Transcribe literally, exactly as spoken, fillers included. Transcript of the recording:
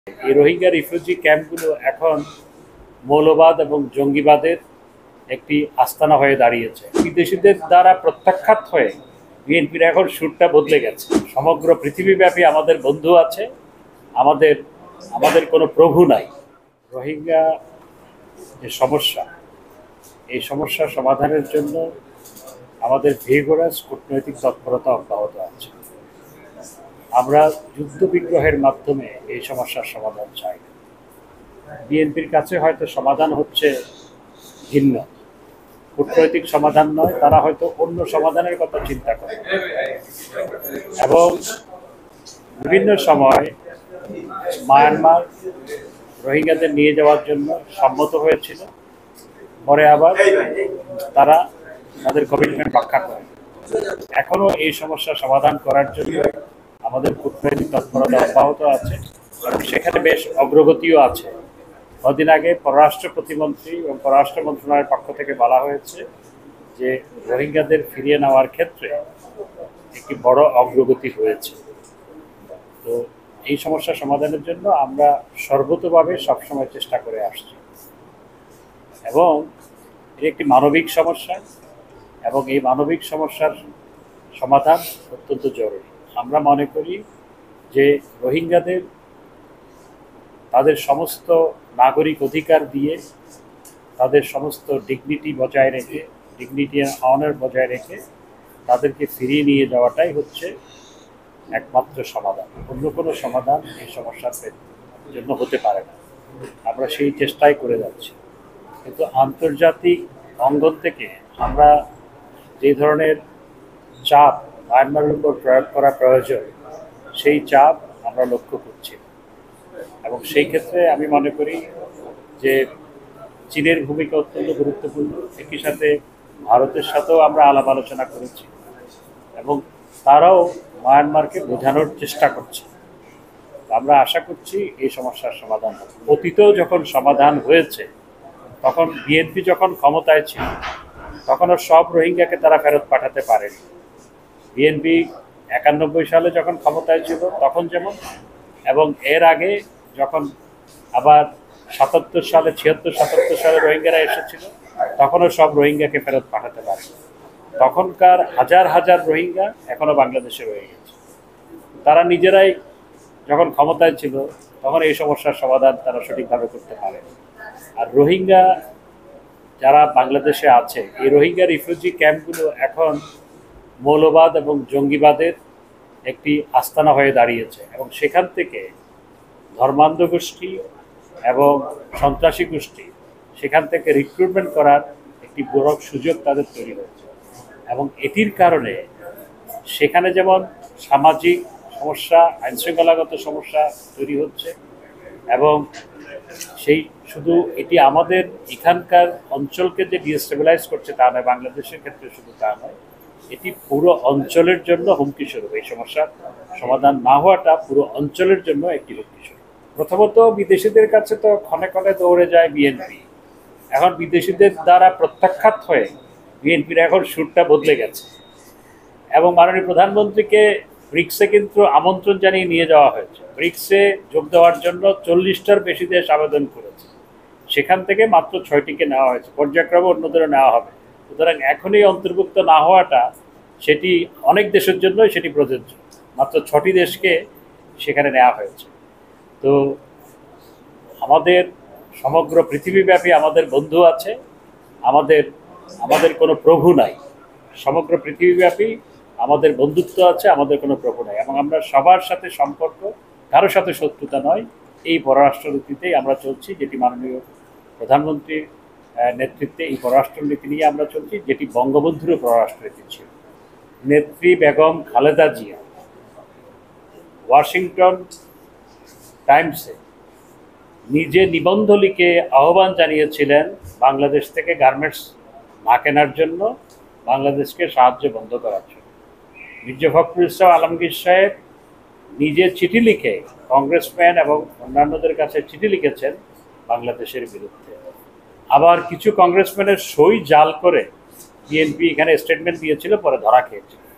এই রোহিঙ্গা রিফিউজি ক্যাম্পগুলো এখন মৌলবাদ এবং জঙ্গিবাদের একটি আস্তানা হয়ে দাঁড়িয়েছে। বিদেশিদের দ্বারা প্রত্যাখ্যাত হয়ে বিএনপির এখন সুরটা বদলে গেছে। সমগ্র পৃথিবীব্যাপী আমাদের বন্ধু আছে, আমাদের আমাদের কোনো প্রভু নাই। রোহিঙ্গা যে সমস্যা, এই সমস্যার সমাধানের জন্য আমাদের ভিগোরাস কূটনৈতিক তৎপরতা অব্যাহত আছে। আমরা যুদ্ধ বিগ্রহের মাধ্যমে এই সমস্যার সমাধান চাই। বিএনপির কাছে হয়তো সমাধান হচ্ছে ভিন্ন, কূটনৈতিক সমাধান নয়, তারা হয়তো অন্য সমাধানের কথা চিন্তা করে এবং বিভিন্ন সময় মায়ানমার রোহিঙ্গাদের নিয়ে যাওয়ার জন্য সম্মত হয়েছিল, পরে আবার তারা তাদের কমিটমেন্ট রক্ষা করে। এখনো এই সমস্যার সমাধান করার জন্য আমাদের কূটনৈতিক তৎপরতা অব্যাহত আছে এবং সেখানে বেশ অগ্রগতিও আছে। কদিন আগে পররাষ্ট্র প্রতিমন্ত্রী এবং পররাষ্ট্র মন্ত্রণালয়ের পক্ষ থেকে বলা হয়েছে যে রোহিঙ্গাদের ফিরিয়ে নেওয়ার ক্ষেত্রে একটি বড় অগ্রগতি হয়েছে। তো এই সমস্যা সমাধানের জন্য আমরা সর্বতোভাবে সবসময় চেষ্টা করে আসছি এবং এর একটি মানবিক সমস্যা এবং এই মানবিক সমস্যার সমাধান অত্যন্ত জরুরি। আমরা মনে করি যে রোহিঙ্গাদের তাদের সমস্ত নাগরিক অধিকার দিয়ে, তাদের সমস্ত ডিগনিটি বজায় রেখে, ডিগনিটি অ্যান্ড অনার বজায় রেখে তাদেরকে ফিরিয়ে নিয়ে যাওয়াটাই হচ্ছে একমাত্র সমাধান। অন্য কোনো সমাধান এই সমস্যার জন্য হতে পারে না। আমরা সেই চেষ্টাই করে যাচ্ছি, কিন্তু আন্তর্জাতিক অঙ্গন থেকে আমরা যে ধরনের চাপ মায়ানমারের উপর প্রয়োগ করা প্রয়োজন, সেই চাপ আমরা লক্ষ্য করছি এবং সেই ক্ষেত্রে আমি মনে করি যে চীনের ভূমিকা অত্যন্ত গুরুত্বপূর্ণ। একই সাথে ভারতের সাথেও আমরা আলাপ আলোচনা করেছি এবং তারাও মায়ানমারকে বোঝানোর চেষ্টা করছে। আমরা আশা করছি এই সমস্যার সমাধান হবে। অতীতেও যখন সমাধান হয়েছে, তখন বিএনপি যখন ক্ষমতায় ছিল তখনও সব রোহিঙ্গাকে তারা ফেরত পাঠাতে পারেনি। বিএনপি একানব্বই সালে যখন ক্ষমতায় ছিল তখন যেমন, এবং এর আগে যখন আবার সাতাত্তর সালে ছিয়াত্তর সাতাত্তর সালে রোহিঙ্গারা এসেছিল তখনও সব রোহিঙ্গাকে ফেরত পাঠাতে পারে। তখনকার হাজার হাজার রোহিঙ্গা এখনও বাংলাদেশে রয়ে গেছে। তারা নিজেরাই যখন ক্ষমতায় ছিল তখন এই সমস্যার সমাধান তারা সঠিকভাবে করতে পারে। আর রোহিঙ্গা যারা বাংলাদেশে আছে, এই রোহিঙ্গা রিফিউজি ক্যাম্পগুলো এখন মৌলবাদ এবং জঙ্গিবাদের একটি আস্তানা হয়ে দাঁড়িয়েছে এবং সেখান থেকে ধর্মান্ধ গোষ্ঠী এবং সন্ত্রাসী গোষ্ঠী সেখান থেকে রিক্রুটমেন্ট করার একটি বড় সুযোগ তাদের তৈরি হয়েছে এবং এটির কারণে সেখানে যেমন সামাজিক সমস্যা, আইনশৃঙ্খলাগত সমস্যা তৈরি হচ্ছে এবং সেই শুধু এটি আমাদের এখানকার অঞ্চলকে যে ডিস্টেবিলাইজ করছে তা নয়, বাংলাদেশের ক্ষেত্রে শুধু তা নয়, এটি পুরো অঞ্চলের জন্য হুমকি স্বরূপ। এই সমস্যার সমাধান না হওয়াটা পুরো অঞ্চলের জন্য একটি হুমকি স্বরূপ। প্রথমত বিদেশিদের কাছে তো ক্ষণে ক্ষণে দৌড়ে যায় বিএনপি। এখন বিদেশিদের দ্বারা প্রত্যাখ্যাত হয়ে বিএনপির এখন সুরটা বদলে গেছে এবং মাননীয় প্রধানমন্ত্রীকে ব্রিক্সে কিন্তু আমন্ত্রণ জানিয়ে নিয়ে যাওয়া হয়েছে। ব্রিক্সে যোগ দেওয়ার জন্য চল্লিশটার বেশি দেশ আবেদন করেছে, সেখান থেকে মাত্র ছয়টিকে নেওয়া হয়েছে, পর্যায়ক্রমে অন্যদেরও নেওয়া হবে। সুতরাং এখনই অন্তর্ভুক্ত না হওয়াটা সেটি অনেক দেশের জন্যই সেটি প্রযোজ্য। মাত্র ছটি দেশকে সেখানে নেওয়া হয়েছে। তো আমাদের সমগ্র পৃথিবীব্যাপী আমাদের বন্ধু আছে, আমাদের আমাদের কোনো প্রভু নাই। সমগ্র পৃথিবীব্যাপী আমাদের বন্ধুত্ব আছে, আমাদের কোনো প্রভু নাই এবং আমরা সবার সাথে সম্পর্ক, কারোর সাথে শত্রুতা নয়, এই পররাষ্ট্রনীতিতেই আমরা চলছি, যেটি মাননীয় প্রধানমন্ত্রীর নেতৃত্বে এই পররাষ্ট্রনীতি নিয়ে আমরা চলছি, যেটি বঙ্গবন্ধুরও পররাষ্ট্রনীতি ছিল। নেত্রী বেগম খালেদা জিয়া ওয়াশিংটন টাইমসে নিজে নিবন্ধ লিখে আহ্বান জানিয়েছিলেন বাংলাদেশ থেকে গার্মেন্টস না কেনার জন্য, বাংলাদেশকে সাহায্য বন্ধ করার জন্য। মির্জা ফখরুল ইসলাম আলমগীর সাহেব নিজে চিঠি লিখে কংগ্রেসম্যান এবং অন্যান্যদের কাছে চিঠি লিখেছেন বাংলাদেশের বিরুদ্ধে। আবার কিছু কংগ্রেসম্যানের সই জাল করে বিএনপি এখানে স্টেটমেন্ট দিয়েছিল, পরে ধরা খেয়েছে।